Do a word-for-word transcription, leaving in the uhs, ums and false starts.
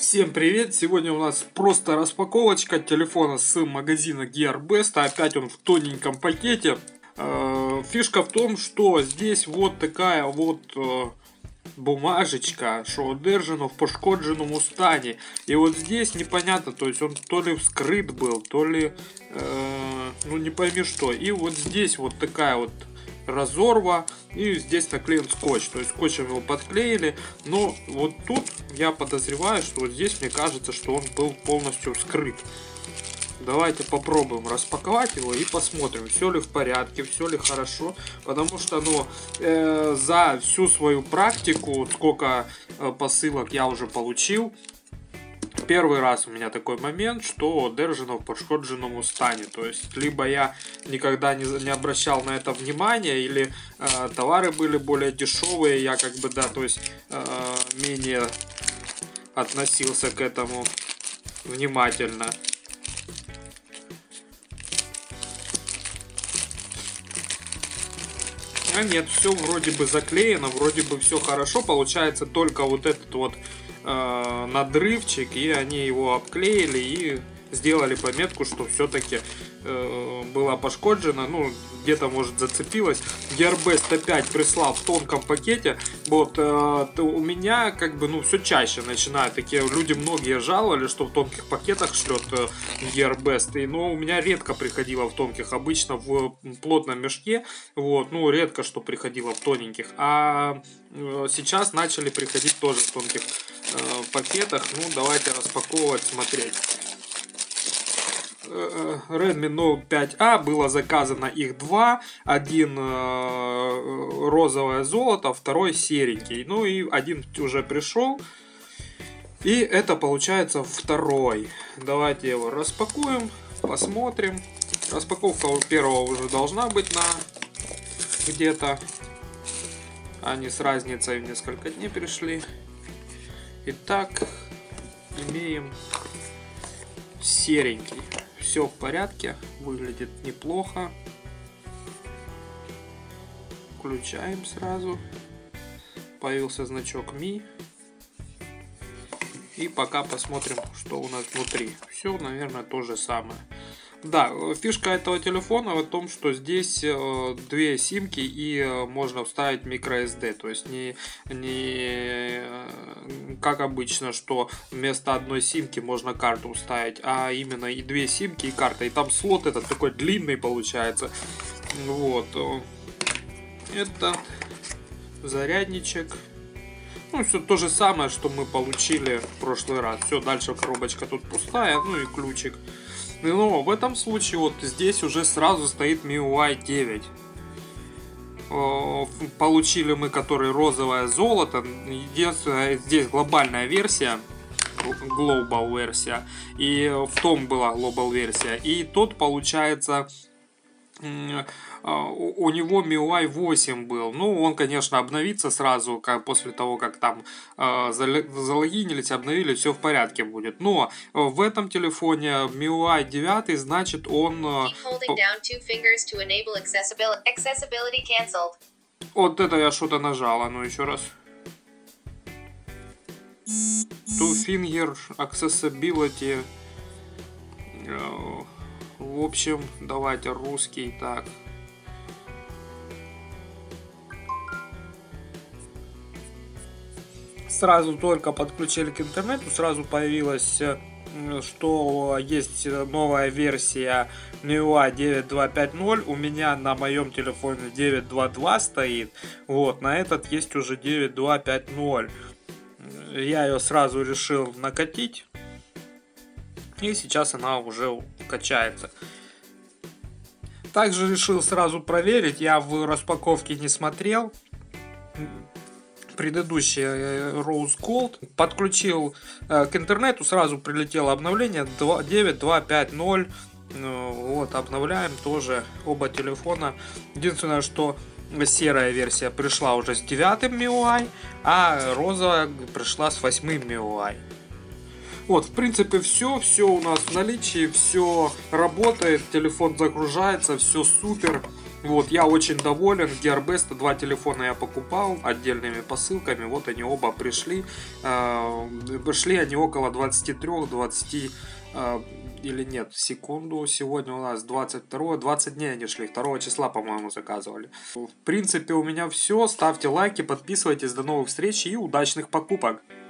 Всем привет! Сегодня у нас просто распаковочка телефона с магазина Gearbest. Опять он в тоненьком пакете. Фишка в том, что здесь вот такая вот бумажечка, что одержано в пошкодженому стані. И вот здесь непонятно, то есть он то ли вскрыт был, то ли, э, ну не пойми что. И вот здесь вот такая вот разорва, и здесь наклеен скотч, то есть скотчем его подклеили, но вот тут я подозреваю, что вот здесь мне кажется, что он был полностью вскрыт. Давайте попробуем распаковать его и посмотрим, все ли в порядке, все ли хорошо, потому что ну, э, за всю свою практику, сколько э, посылок я уже получил, первый раз у меня такой момент, что одержано в пошкодженому стані. То есть, либо я никогда не, не обращал на это внимания, или э, товары были более дешевые, я как бы, да, то есть, э, менее относился к этому внимательно. А нет, все вроде бы заклеено, вроде бы все хорошо, получается только вот этот вот э, надрывчик, и они его обклеили и сделали пометку, что все-таки э, было пошкоджено, ну где-то может зацепилось. Gearbest опять прислал в тонком пакете. Вот э, у меня как бы ну все чаще начинают такие люди, многие жаловали, что в тонких пакетах шлет э, Gearbest, и но у меня редко приходило в тонких, обычно в плотном мешке, вот, ну редко что приходило в тоненьких, а э, сейчас начали приходить тоже в тонких э, пакетах. Ну давайте распаковывать, смотреть. Redmi Note пять а, было заказано их два, один э, розовое золото, второй серенький, ну и один уже пришел, и это получается второй. Давайте его распакуем, посмотрим. Распаковка у первого уже должна быть на где-то, они с разницей в несколько дней пришли. Итак, имеем серенький. Все в порядке, выглядит неплохо. Включаем сразу. Появился значок ми. И пока посмотрим, что у нас внутри. Все, наверное, то же самое. Да, фишка этого телефона в том, что здесь э, две симки и э, можно вставить microSD. То есть не, не э, как обычно, что вместо одной симки можно карту вставить, а именно и две симки и карта. И там слот этот такой длинный получается. Вот. Это зарядничек. Ну, все то же самое, что мы получили в прошлый раз. Все, дальше коробочка тут пустая, ну и ключик. Но в этом случае вот здесь уже сразу стоит эм ай ю ай девять. Получили мы, который розовое золото. Единственное, здесь глобальная версия, Global версия, и в том была Global версия. И тот получается, у него эм ай ю ай восемь был. Ну, он, конечно, обновится сразу, как после того, как там э, залогинились, обновили, все в порядке будет. Но в этом телефоне эм ай ю ай девять, значит, он... Э, вот это я что-то нажала, ну еще раз. Two Finger Accessibility. Э, в общем, давайте русский, так. Сразу только подключили к интернету, сразу появилось, что есть новая версия эм ай ю ай девять два пять ноль. У меня на моем телефоне девять два два стоит. Вот, на этот есть уже девять два пять ноль. Я ее сразу решил накатить. И сейчас она уже качается. Также решил сразу проверить. Я в распаковке не смотрел. Предыдущий Rose Gold. Подключил э, к интернету, сразу прилетело обновление девять два пять ноль. Вот, обновляем тоже оба телефона. Единственное, что серая версия пришла уже с девятым эм ай ю ай, а розовая пришла с восьмым эм ай ю ай. Вот, в принципе, все, все у нас в наличии, все работает, телефон загружается, все супер. Вот, я очень доволен. Gearbest, два телефона я покупал отдельными посылками. Вот они оба пришли. Шли они около двадцати трёх двадцати или нет, секунду, сегодня у нас двадцать второе, двадцать дней они шли, второго числа, по-моему, заказывали. В принципе, у меня все, ставьте лайки, подписывайтесь, до новых встреч и удачных покупок!